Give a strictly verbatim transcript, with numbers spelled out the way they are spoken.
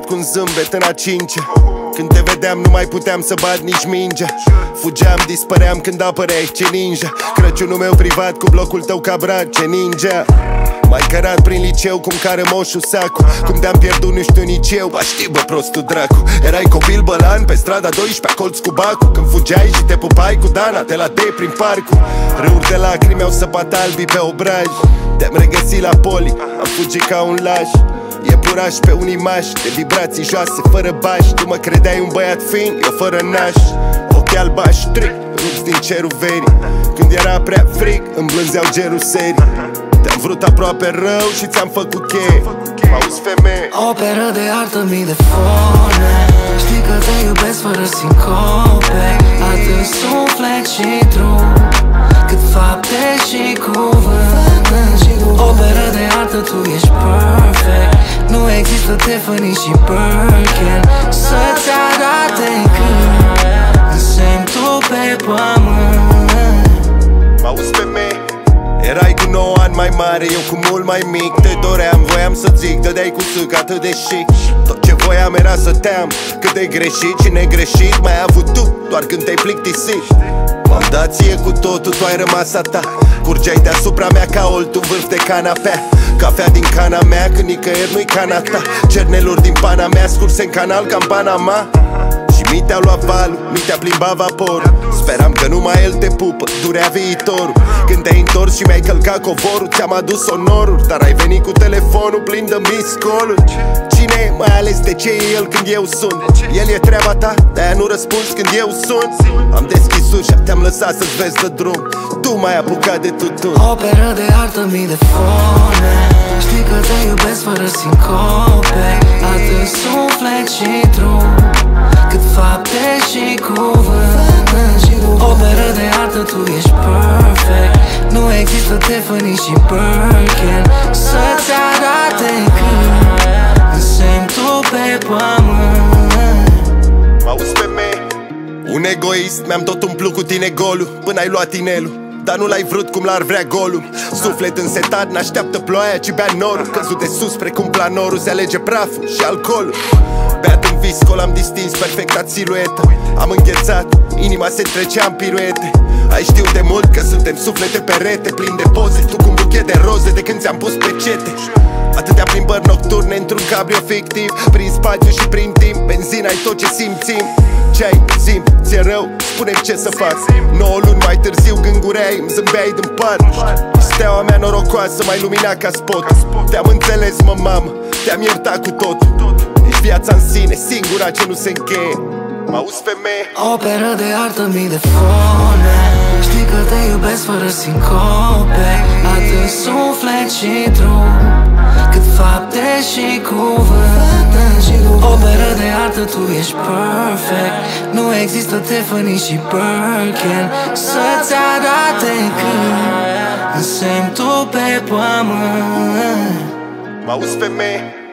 cu un zâmbet în a cincea. Când te vedeam nu mai puteam să bat nici mingea. Fugeam, dispăream când apăreai ce ninja. Crăciunul meu privat cu blocul tău ca brad, ce ninja. Mai cărat prin liceu cum care moșul sacu. Cum te-am pierdut nu știu nici eu. Ba știi bă prostul dracu. Erai copil bălan pe strada doisprezece colț cu bacu. Când fugeai și te pupai cu Dana de la D prin parcul. Râuri de lacrimi au săpat albii pe obraj. Te-am regăsit la poli, am fugit ca un laș. E puraș pe un imaș de vibrații joase fără bași. Tu mă credeai un băiat fin, eu fără naș. Ochi albași stric, rupți din cerul verii. Când era prea frig, îmi blânzeau gerul serii. Te-am vrut aproape rău și ți-am făcut cheie. M-auzi femeie? Operă de artă, mii de fone. Știi că te iubesc fără sincope. Atât suflet și trup, cât fapte și cuvânt. Operă de artă, tu ești perfect. Nu există Tiffany și Birkin să-ți arate când însemn tu pe pământ. M-auzi femeie? Erai cu nouă ani mai mare, eu cu mult mai mic. Te doream, voiam să zic, dădeai cu sâc atât de chic. Tot ce voiam era să te-am, cât de greșit și negreșit mai ai avut tu, doar când te-ai plictisit. M-am dat ție cu totul, tu ai rămas a ta. Curgeai deasupra mea ca oltul vârf de canapea. Cafea din cana mea, când nicăieri nu-i cana ta. Cerneluri din pana mea scurse în canal ca în Panama. Și mi te-a luat valul, mi te-a plimbat vaporul. Speram că numai el te pupă, durea viitorul. Când te-ai întors și mi-ai călcat covorul, ți-am adus onoruri, dar ai venit cu telefonul plin de miss-call-uri. Cine e, mai ales de ce e el când eu sun? El e treaba ta, de-aia nu răspunzi când eu sun. Am deschis ușa, te-am lăsat să-ți vezi de drum. Tu m-ai apucat de tutun. Operă de artă, mii de fone. Știi că te iubesc fără sincope. Atât suflet și trup, cât fapte și cuvânt. Operă de artă, tu ești perfect. Nu există Tiffany și Birkin să-ți arate când însemn tu pe pământ. M-auzi femeie? Un egoist, mi-am tot umplut cu tine golul până ai luat inelul. Dar nu l-ai vrut cum l-ar vrea golul. Suflet însetat, n-așteaptă ploaia, ci bea norul. Căzut de sus precum planorul, se alege praful și alcoolul. Beat în viscol, am distins perfecta siluetă. Am înghețat, inima se trecea în piruete. Ai știut de mult că suntem suflete perete, plin de poze, tu cu un buchet de roze de când ți-am pus pecete. Atâtea plimbări nocturne într-un cabrio fictiv, prin spațiu și prin timp, benzina-i tot ce simțim. Ce-ai, zim, ți-e rău, spune-mi ce să fac. Nouă luni mai târziu gângureai, îmi zâmbeai din par. Steaua mea norocoasă mai lumina ca spot. Te-am înțeles, mă, mamă, te-am iertat cu tot. Ești viața în sine, singura ce nu se încheie. M-auzi femeie? Operă de artă, mii de fone. Știi că te iubesc fără sincope. Atât suflet și trup, cât fapte și cuvânt. Operă de artă, tu ești perfect. Nu există Tiffany și Birkin să-ți arate când însemn tu pe pământ. M-auzi femeie?